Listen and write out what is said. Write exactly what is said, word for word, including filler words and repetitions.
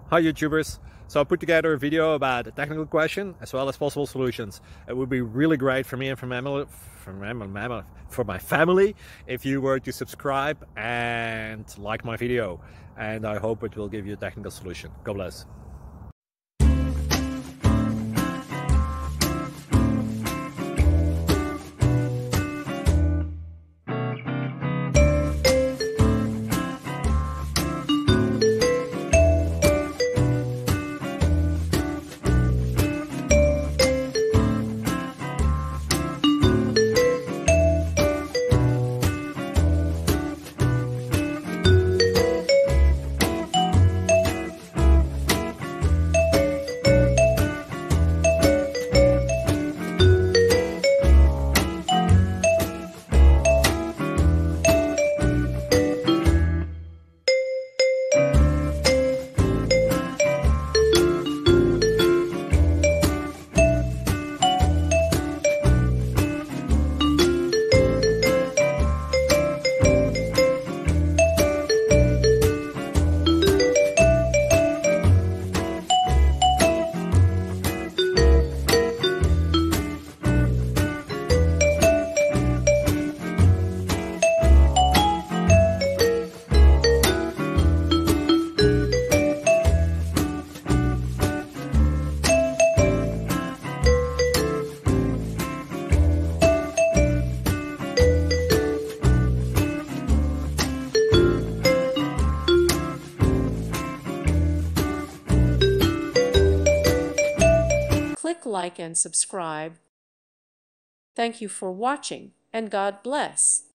Hi YouTubers! So I put together a video about a technical question as well as possible solutions. It would be really great for me and for, mammal, for, mammal, for my family if you were to subscribe and like my video. And I hope it will give you a technical solution. God bless. Click like and subscribe. Thank you for watching, and God bless.